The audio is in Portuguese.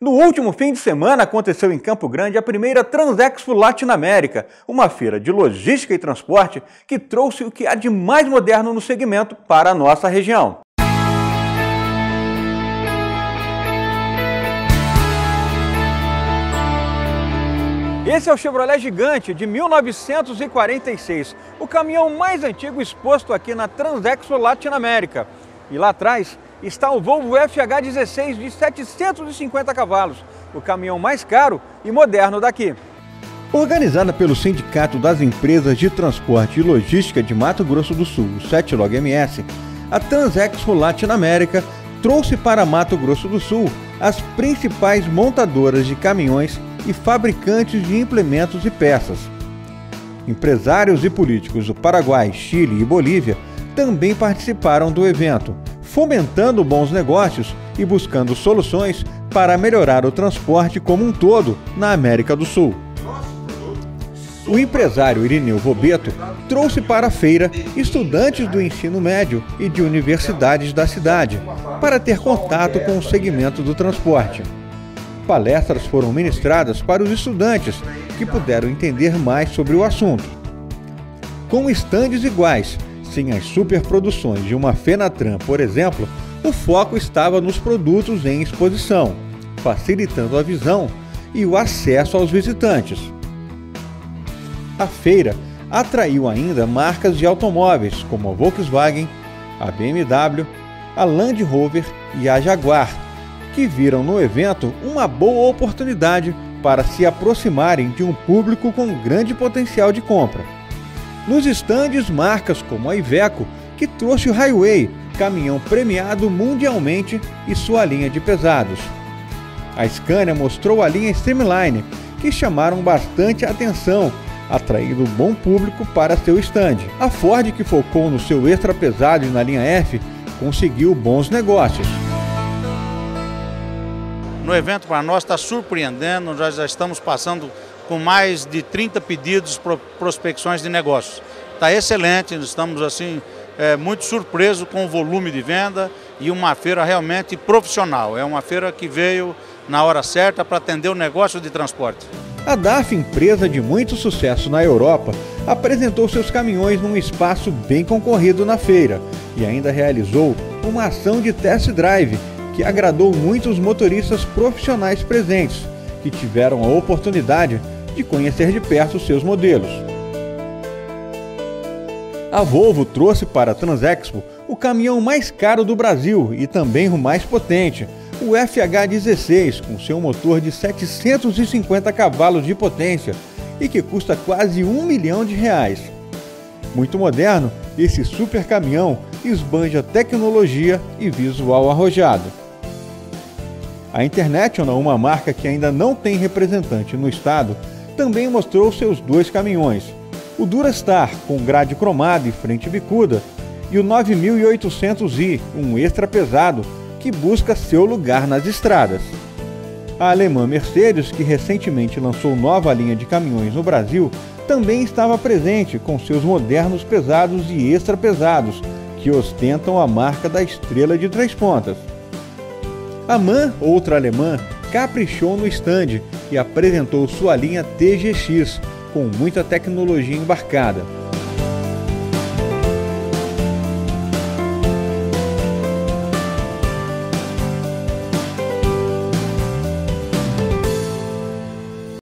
No último fim de semana aconteceu em Campo Grande a primeira Transexpo Latinoamérica, uma feira de logística e transporte que trouxe o que há de mais moderno no segmento para a nossa região. Esse é o Chevrolet Gigante de 1946, o caminhão mais antigo exposto aqui na Transexpo Latinoamérica. E lá atrás está o Volvo FH16 de 750 cavalos, o caminhão mais caro e moderno daqui. Organizada pelo Sindicato das Empresas de Transporte e Logística de Mato Grosso do Sul, o Setlog-MS, a Transexpo Latinoamérica trouxe para Mato Grosso do Sul as principais montadoras de caminhões e fabricantes de implementos e peças. Empresários e políticos do Paraguai, Chile e Bolívia também participaram do evento, fomentando bons negócios e buscando soluções para melhorar o transporte como um todo na América do Sul. O empresário Irineu Vobeto trouxe para a feira estudantes do ensino médio e de universidades da cidade para ter contato com o segmento do transporte. Palestras foram ministradas para os estudantes que puderam entender mais sobre o assunto. Com estandes iguais, sem as superproduções de uma Fenatran, por exemplo, o foco estava nos produtos em exposição, facilitando a visão e o acesso aos visitantes. A feira atraiu ainda marcas de automóveis como a Volkswagen, a BMW, a Land Rover e a Jaguar, que viram no evento uma boa oportunidade para se aproximarem de um público com grande potencial de compra. Nos estandes, marcas como a Iveco, que trouxe o Highway, caminhão premiado mundialmente, e sua linha de pesados. A Scania mostrou a linha Streamline, que chamaram bastante atenção, atraindo um bom público para seu estande. A Ford, que focou no seu extra pesado e na linha F, conseguiu bons negócios. No evento, para nós, está surpreendendo. Nós já estamos passando com mais de 30 pedidos, prospecções de negócios. Está excelente, estamos assim muito surpresos com o volume de venda e uma feira realmente profissional. É uma feira que veio na hora certa para atender o negócio de transporte. A DAF, empresa de muito sucesso na Europa, apresentou seus caminhões num espaço bem concorrido na feira e ainda realizou uma ação de test drive que agradou muitos motoristas profissionais presentes, que tiveram a oportunidade de conhecer de perto seus modelos. A Volvo trouxe para a Transexpo o caminhão mais caro do Brasil e também o mais potente, o FH16, com seu motor de 750 cavalos de potência e que custa quase R$1 milhão. Muito moderno, esse super caminhão esbanja tecnologia e visual arrojado. A International, uma marca que ainda não tem representante no estado, também mostrou seus dois caminhões, o Durastar, com grade cromada e frente bicuda, e o 9800i, um extra pesado, que busca seu lugar nas estradas. A alemã Mercedes, que recentemente lançou nova linha de caminhões no Brasil, também estava presente com seus modernos pesados e extra pesados, que ostentam a marca da estrela de 3 pontas. A MAN, outra alemã, caprichou no estande e apresentou sua linha TGX, com muita tecnologia embarcada.